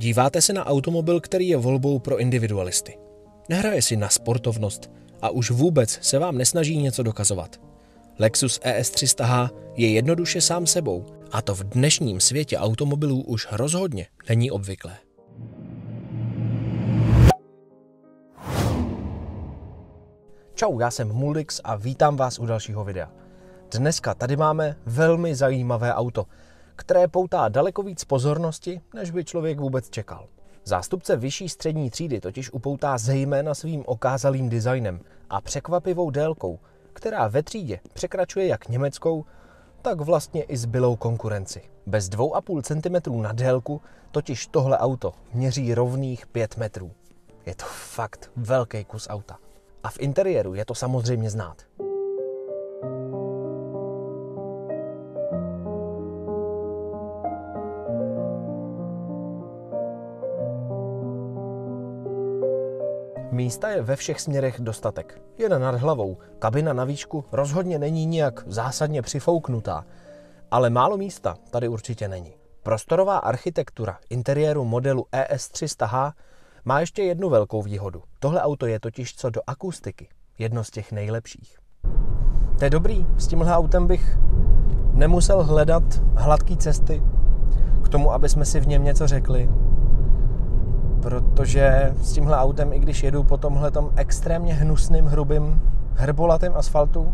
Díváte se na automobil, který je volbou pro individualisty. Nehraje si na sportovnost a už vůbec se vám nesnaží něco dokazovat. Lexus ES300H je jednoduše sám sebou a to v dnešním světě automobilů už rozhodně není obvyklé. Čau, já jsem Muldix a vítám vás u dalšího videa. Dneska tady máme velmi zajímavé auto, které poutá daleko víc pozornosti, než by člověk vůbec čekal. Zástupce vyšší střední třídy totiž upoutá zejména svým okázalým designem a překvapivou délkou, která ve třídě překračuje jak německou, tak vlastně i zbylou konkurenci. Bez 2,5 cm na délku totiž tohle auto měří rovných 5 metrů. Je to fakt velký kus auta. A v interiéru je to samozřejmě znát. Místa je ve všech směrech dostatek. Jen nad hlavou, kabina na výšku rozhodně není nijak zásadně přifouknutá, ale málo místa tady určitě není. Prostorová architektura interiéru modelu ES300H má ještě jednu velkou výhodu. Tohle auto je totiž co do akustiky jedno z těch nejlepších. To je dobrý, s tímhle autem bych nemusel hledat hladké cesty k tomu, aby jsme si v něm něco řekli. Protože s tímhle autem, i když jedu po tomhletom extrémně hnusným, hrubým, hrbolatém asfaltu,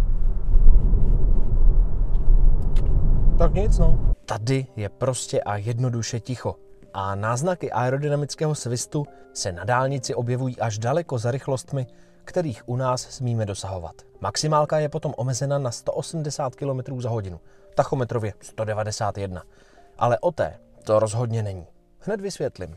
tak nic no. Tady je prostě a jednoduše ticho. A náznaky aerodynamického svistu se na dálnici objevují až daleko za rychlostmi, kterých u nás smíme dosahovat. Maximálka je potom omezena na 180 km za hodinu, tachometrově 191. Ale o té to rozhodně není. Hned vysvětlím.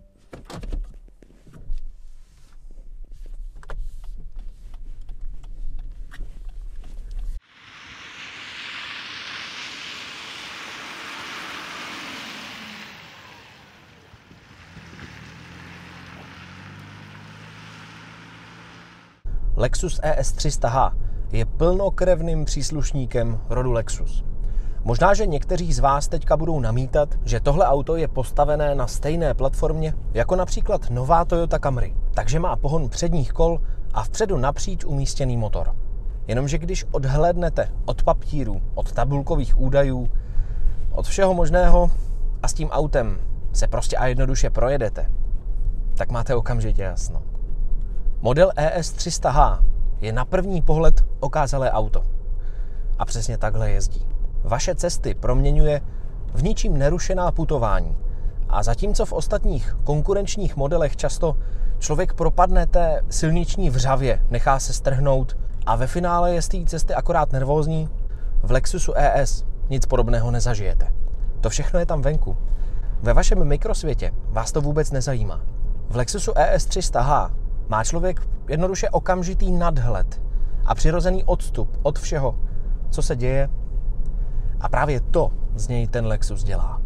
Lexus ES300H je plnokrevným příslušníkem rodu Lexus. Možná, že někteří z vás teďka budou namítat, že tohle auto je postavené na stejné platformě jako například nová Toyota Camry, takže má pohon předních kol a vpředu napříč umístěný motor. Jenomže když odhlédnete od papírů, od tabulkových údajů, od všeho možného a s tím autem se prostě a jednoduše projedete, tak máte okamžitě jasno. Model ES300H je na první pohled okázalé auto. A přesně takhle jezdí. Vaše cesty proměňuje v ničím nerušená putování. A zatímco v ostatních konkurenčních modelech často člověk propadne té silniční vřavě, nechá se strhnout a ve finále je z té cesty akorát nervózní, v Lexusu ES nic podobného nezažijete. To všechno je tam venku. Ve vašem mikrosvětě vás to vůbec nezajímá. V Lexusu ES300H má člověk jednoduše okamžitý nadhled a přirozený odstup od všeho, co se děje. A právě to z něj ten Lexus dělá.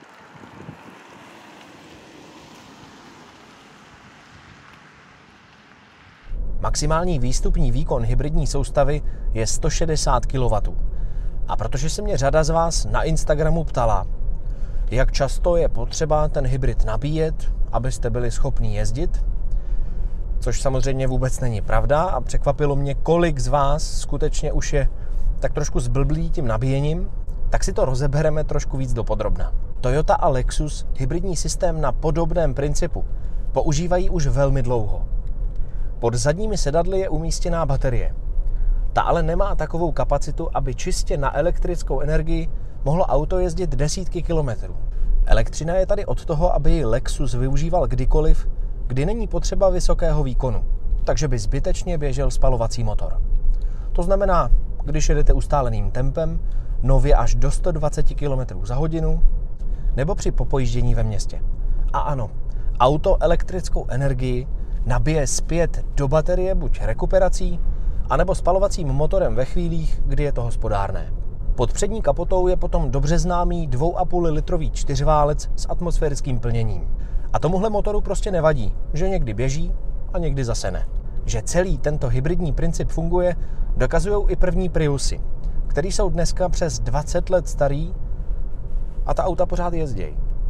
Maximální výstupní výkon hybridní soustavy je 160 kW. A protože se mě řada z vás na Instagramu ptala, jak často je potřeba ten hybrid nabíjet, abyste byli schopni jezdit, což samozřejmě vůbec není pravda a překvapilo mě, kolik z vás skutečně už je tak trošku zblblý tím nabíjením, tak si to rozebereme trošku víc dopodrobna. Toyota a Lexus hybridní systém na podobném principu používají už velmi dlouho. Pod zadními sedadly je umístěná baterie. Ta ale nemá takovou kapacitu, aby čistě na elektrickou energii mohlo auto jezdit desítky kilometrů. Elektřina je tady od toho, aby ji Lexus využíval kdykoliv, kdy není potřeba vysokého výkonu, takže by zbytečně běžel spalovací motor. To znamená, když jedete ustáleným tempem, nově až do 120 km za hodinu, nebo při popojíždění ve městě. A ano, auto elektrickou energii nabije zpět do baterie buď rekuperací, anebo spalovacím motorem ve chvílích, kdy je to hospodárné. Pod přední kapotou je potom dobře známý 2,5 litrový čtyřválec s atmosférickým plněním. A tomuhle motoru prostě nevadí, že někdy běží a někdy zase ne. Že celý tento hybridní princip funguje, dokazují i první Priusy, které jsou dneska přes 20 let starý a ta auta pořád jezdí.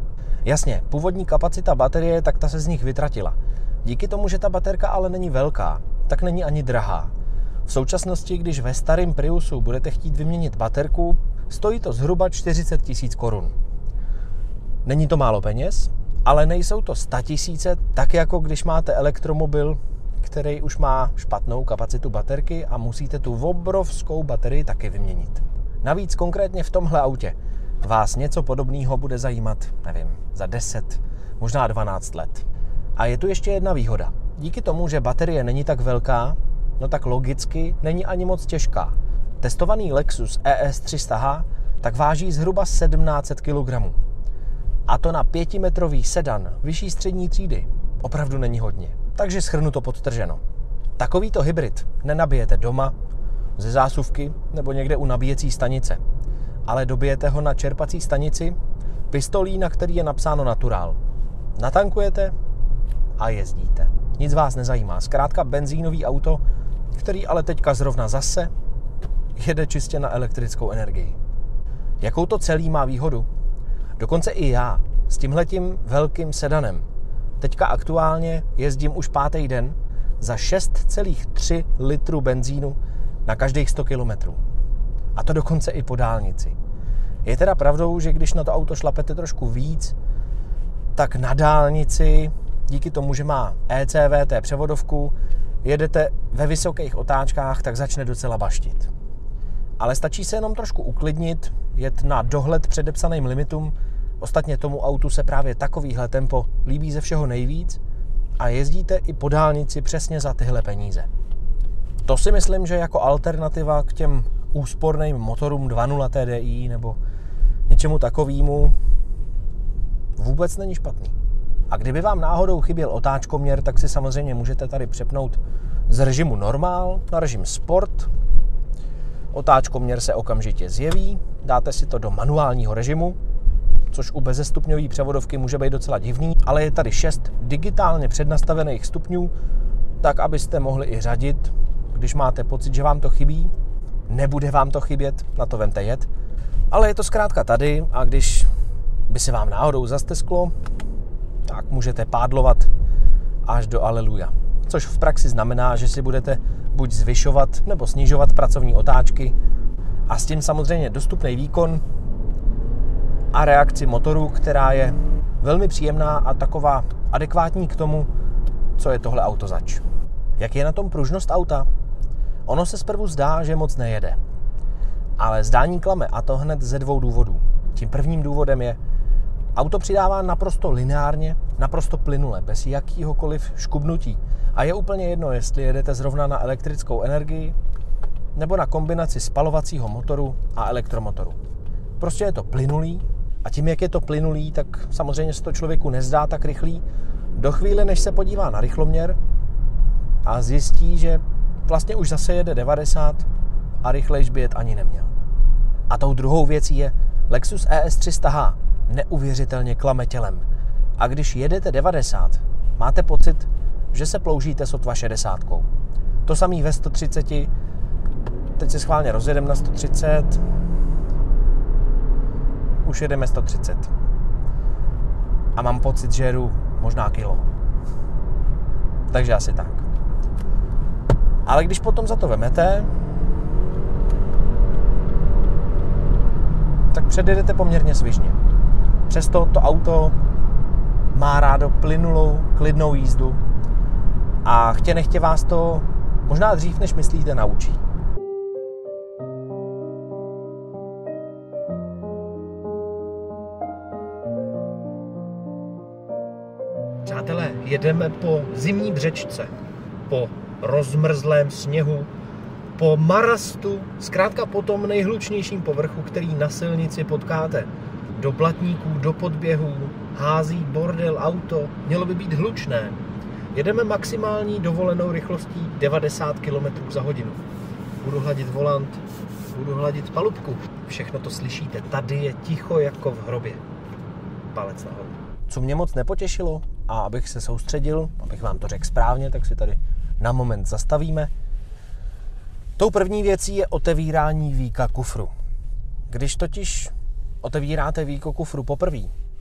Jasně, původní kapacita baterie, tak ta se z nich vytratila. Díky tomu, že ta baterka ale není velká, tak není ani drahá. V současnosti, když ve starém Priusu budete chtít vyměnit baterku, stojí to zhruba 40 000 korun. Není to málo peněz, ale nejsou to 100 000, tak jako když máte elektromobil, který už má špatnou kapacitu baterky a musíte tu obrovskou baterii taky vyměnit. Navíc konkrétně v tomhle autě vás něco podobného bude zajímat, nevím, za 10, možná 12 let. A je tu ještě jedna výhoda. Díky tomu, že baterie není tak velká, no tak logicky není ani moc těžká. Testovaný Lexus ES300H tak váží zhruba 1700 kg. A to na 5metrový sedan vyšší střední třídy opravdu není hodně. Takže shrnu to podtrženo. Takovýto hybrid nenabijete doma, ze zásuvky nebo někde u nabíjecí stanice, ale dobijete ho na čerpací stanici pistolí, na který je napsáno Natural. Natankujete a jezdíte. Nic vás nezajímá. Zkrátka benzínový auto, který ale teďka zrovna zase jede čistě na elektrickou energii. Jakou to celý má výhodu? Dokonce i já s tímhletím velkým sedanem teďka aktuálně jezdím už 5. den za 6,3 litru benzínu na každých 100 kilometrů. A to dokonce i po dálnici. Je teda pravdou, že když na to auto šlapete trošku víc, tak na dálnici, díky tomu, že má ECVT převodovku, jedete ve vysokých otáčkách, tak začne docela baštit. Ale stačí se jenom trošku uklidnit, jet na dohled předepsaným limitům. Ostatně tomu autu se právě takovýhle tempo líbí ze všeho nejvíc a jezdíte i po dálnici přesně za tyhle peníze. To si myslím, že jako alternativa k těm úsporným motorům 2.0 TDI nebo něčemu takovému vůbec není špatný. A kdyby vám náhodou chyběl otáčkoměr, tak si samozřejmě můžete tady přepnout z režimu normál na režim sport. Otáčkoměr se okamžitě zjeví, dáte si to do manuálního režimu, což u bezestupňové převodovky může být docela divný, ale je tady 6 digitálně přednastavených stupňů, tak abyste mohli i řadit, když máte pocit, že vám to chybí. Nebude vám to chybět, na to vemte jet, ale je to zkrátka tady a když by se vám náhodou zastesklo, tak můžete pádlovat až do aleluja. Což v praxi znamená, že si budete buď zvyšovat nebo snižovat pracovní otáčky a s tím samozřejmě dostupný výkon a reakci motoru, která je velmi příjemná a taková adekvátní k tomu, co je tohle auto zač. Jak je na tom pružnost auta? Ono se zprvu zdá, že moc nejede. Ale zdání klame, a to hned ze 2 důvodů. Tím prvním důvodem je, auto přidává naprosto lineárně, naprosto plynule, bez jakýhokoliv škubnutí. A je úplně jedno, jestli jedete zrovna na elektrickou energii nebo na kombinaci spalovacího motoru a elektromotoru. Prostě je to plynulý a tím, jak je to plynulý, tak samozřejmě se to člověku nezdá tak rychlý do chvíle, než se podívá na rychloměr a zjistí, že vlastně už zase jede 90 a rychlejš by jet ani neměl. A tou druhou věcí je, Lexus ES300H neuvěřitelně klame tělem. A když jedete 90, máte pocit, že se ploužíte sotva 60. To samý ve 130, teď se schválně rozjedeme na 130, už jedeme 130. A mám pocit, že jedu možná kilo. Takže asi tak. Ale když potom za to vemete, tak předjedete poměrně svižně. Přesto to auto má rádo plynulou, klidnou jízdu a chtě nechtě vás to možná dřív, než myslíte, naučí. Přátelé, jedeme po zimní břečce, po rozmrzlém sněhu, po marastu, zkrátka po tom nejhlučnějším povrchu, který na silnici potkáte. Do blatníků, do podběhů, hází bordel auto, mělo by být hlučné. Jedeme maximální dovolenou rychlostí 90 km za hodinu. Budu hladit volant, budu hladit palubku. Všechno to slyšíte, tady je ticho jako v hrobě. Palec nahoru. Co mě moc nepotěšilo, a abych se soustředil, abych vám to řekl správně, tak si tady na moment zastavíme. Tou první věcí je otevírání víka kufru. Když totiž otevíráte víko kufru poprvé,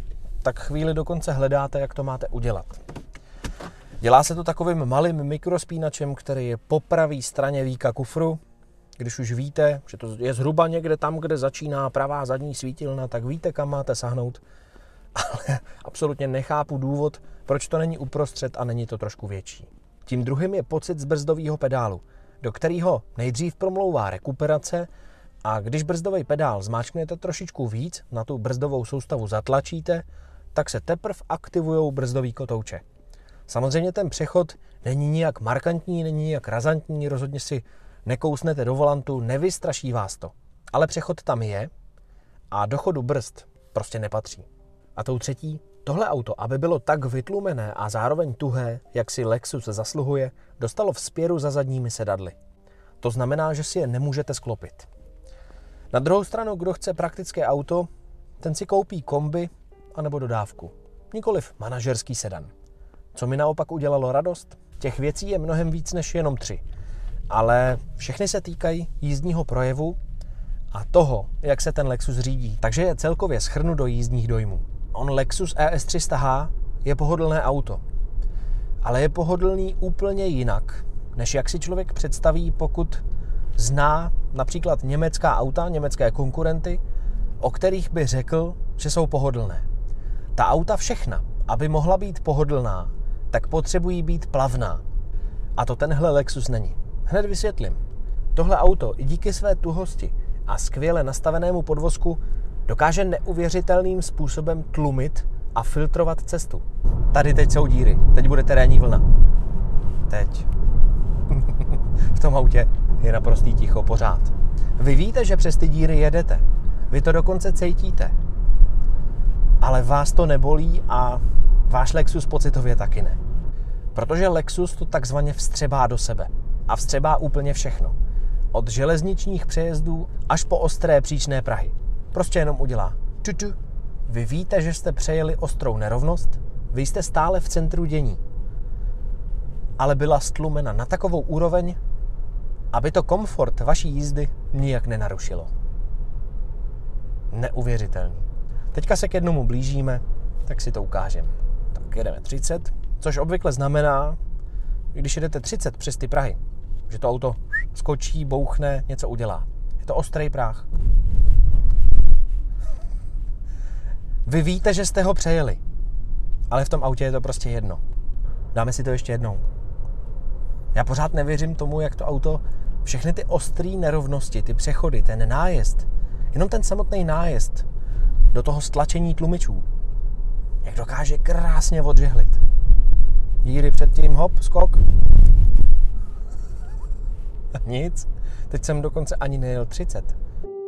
tak chvíli dokonce hledáte, jak to máte udělat. Dělá se to takovým malým mikrospínačem, který je po pravé straně víka kufru. Když už víte, že to je zhruba někde tam, kde začíná pravá zadní svítilna, tak víte, kam máte sahnout. Ale absolutně nechápu důvod, proč to není uprostřed a není to trošku větší. Tím druhým je pocit z brzdového pedálu, do kterého nejdřív promlouvá rekuperace, a když brzdový pedál zmáčknete trošičku víc, na tu brzdovou soustavu zatlačíte, tak se teprve aktivují brzdový kotouče. Samozřejmě ten přechod není nijak markantní, není nijak razantní, rozhodně si nekousnete do volantu, nevystraší vás to. Ale přechod tam je a do chodu brzd prostě nepatří. A tou třetí, tohle auto, aby bylo tak vytlumené a zároveň tuhé, jak si Lexus zasluhuje, dostalo vzpěru za zadními sedadly. To znamená, že si je nemůžete sklopit. Na druhou stranu, kdo chce praktické auto, ten si koupí kombi anebo dodávku. Nikoliv manažerský sedan. Co mi naopak udělalo radost? Těch věcí je mnohem víc než jenom 3. Ale všechny se týkají jízdního projevu a toho, jak se ten Lexus řídí. Takže je celkově shrnu do jízdních dojmů. On Lexus ES300H je pohodlné auto. Ale je pohodlný úplně jinak, než jak si člověk představí, pokud zná například německá auta, německé konkurenty, o kterých by řekl, že jsou pohodlné. Ta auta všechna, aby mohla být pohodlná, tak potřebují být plavná. A to tenhle Lexus není. Hned vysvětlím. Tohle auto i díky své tuhosti a skvěle nastavenému podvozku dokáže neuvěřitelným způsobem tlumit a filtrovat cestu. Tady teď jsou díry, teď bude terénní vlna. Teď. V tom autě je naprostý ticho pořád. Vy víte, že přes ty díry jedete. Vy to dokonce cítíte. Ale vás to nebolí a váš Lexus pocitově taky ne. Protože Lexus to takzvaně vstřebá do sebe. A vstřebá úplně všechno. Od železničních přejezdů až po ostré příčné prahy. Prostě jenom udělá tutu. Vy víte, že jste přejeli ostrou nerovnost, vy jste stále v centru dění. Ale byla stlumena na takovou úroveň, aby to komfort vaší jízdy nijak nenarušilo. Neuvěřitelný. Teďka se k jednomu blížíme, tak si to ukážem. Tak jedeme 30, což obvykle znamená, když jedete 30 přes ty prahy, že to auto skočí, bouchne, něco udělá. Je to ostrý práh. Vy víte, že jste ho přejeli, ale v tom autě je to prostě jedno. Dáme si to ještě jednou. Já pořád nevěřím tomu, jak to auto, všechny ty ostrý nerovnosti, ty přechody, ten nájezd, jenom ten samotný nájezd do toho stlačení tlumičů, jak dokáže krásně odžehlit. Díry předtím, hop, skok. Nic. Teď jsem dokonce ani nejel 30.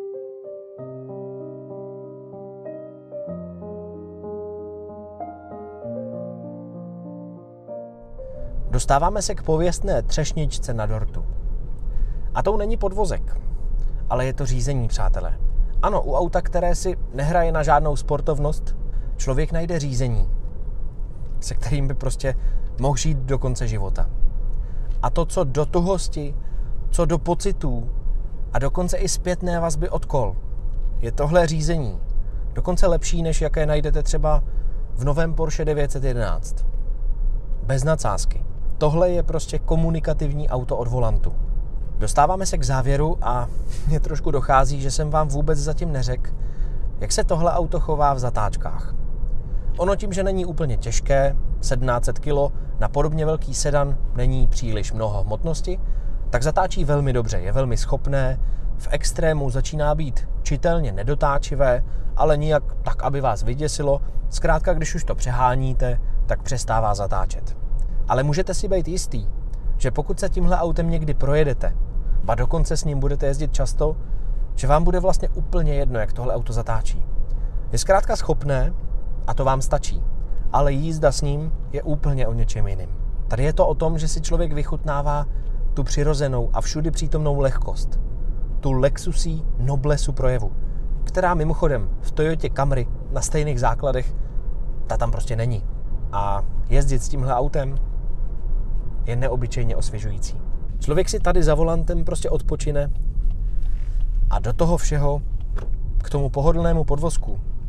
Dostáváme se k pověstné třešničce na dortu. A tou není podvozek, ale je to řízení, přátelé. Ano, u auta, které si nehraje na žádnou sportovnost, člověk najde řízení, se kterým by prostě mohl žít do konce života. A to, co do tuhosti, co do pocitů a dokonce i zpětné vazby od kol, je tohle řízení dokonce lepší, než jaké najdete třeba v novém Porsche 911. Bez nadsázky. Tohle je prostě komunikativní auto od volantu. Dostáváme se k závěru a mně trošku dochází, že jsem vám vůbec zatím neřekl, jak se tohle auto chová v zatáčkách. Ono tím, že není úplně těžké, 1700 kg, na podobně velký sedan není příliš mnoho hmotnosti, tak zatáčí velmi dobře, je velmi schopné, v extrému začíná být čitelně nedotáčivé, ale nijak tak, aby vás vyděsilo. Zkrátka, když už to přeháníte, tak přestává zatáčet. Ale můžete si být jistý, že pokud se tímhle autem někdy projedete, ba dokonce s ním budete jezdit často, že vám bude vlastně úplně jedno, jak tohle auto zatáčí. Je zkrátka schopné a to vám stačí, ale jízda s ním je úplně o něčem jiným. Tady je to o tom, že si člověk vychutnává tu přirozenou a všudy přítomnou lehkost, tu Lexusí noblesu projevu, která mimochodem v Toyotě Camry na stejných základech, ta tam prostě není. A jezdit s tímhle autem je neobyčejně osvěžující. Člověk si tady za volantem prostě odpočine a do toho všeho, k tomu pohodlnému podvozku,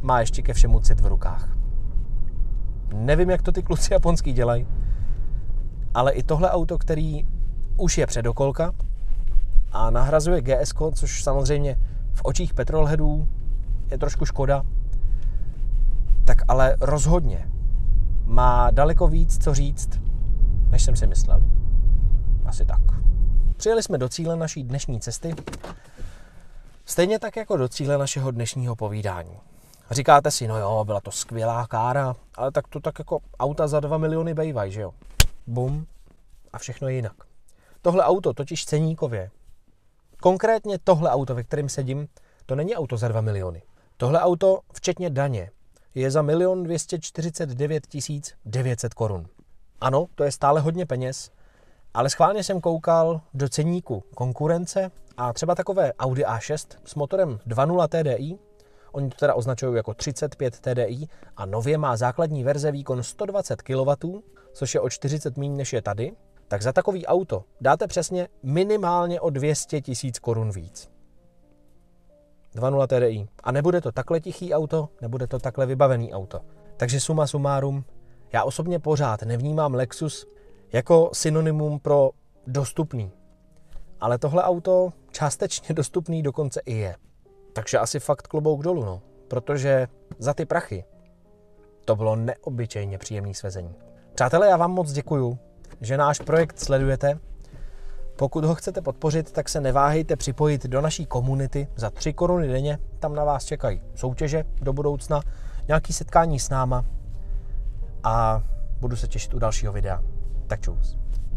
má ještě ke všemu cit v rukách. Nevím, jak to ty kluci japonský dělají, ale i tohle auto, který už je předokolka a nahrazuje GS, což samozřejmě v očích petrolheadů je trošku škoda, tak ale rozhodně má daleko víc co říct, než jsem si myslel. Asi tak. Přijeli jsme do cíle naší dnešní cesty, stejně tak jako do cíle našeho dnešního povídání. Říkáte si, no jo, byla to skvělá kára, ale tak to tak jako auta za 2 miliony bejvají, že jo? Bum. A všechno je jinak. Tohle auto totiž ceníkově, konkrétně tohle auto, ve kterém sedím, to není auto za 2 miliony. Tohle auto, včetně daně, je za 1 249 900 korun. Ano, to je stále hodně peněz, ale schválně jsem koukal do ceníku konkurence a třeba takové Audi A6 s motorem 2.0 TDI, oni to teda označují jako 35 TDI a nově má základní verze výkon 120 kW, což je o 40 míň než je tady, tak za takový auto dáte přesně minimálně o 200 000 korun víc. 2.0 TDI. A nebude to takhle tichý auto, nebude to takhle vybavený auto. Takže suma sumárum, já osobně pořád nevnímám Lexus jako synonymum pro dostupný. Ale tohle auto částečně dostupný dokonce i je. Takže asi fakt klobouk dolů, no. Protože za ty prachy to bylo neobyčejně příjemný svezení. Přátelé, já vám moc děkuju, že náš projekt sledujete. Pokud ho chcete podpořit, tak se neváhejte připojit do naší komunity. Za 3 koruny denně tam na vás čekají soutěže do budoucna, nějaké setkání s náma a budu se těšit u dalšího videa. Tak čus.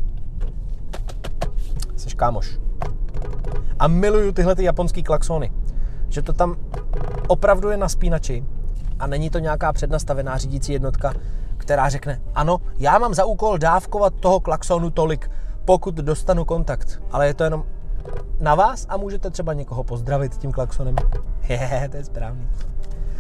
Jseš kámoš. A miluju tyhle ty japonský klaxony. Že to tam opravdu je na spínači a není to nějaká přednastavená řídící jednotka, která řekne, ano, já mám za úkol dávkovat toho klaxonu tolik, pokud dostanu kontakt. Ale je to jenom na vás a můžete třeba někoho pozdravit tím klaxonem. To je správný.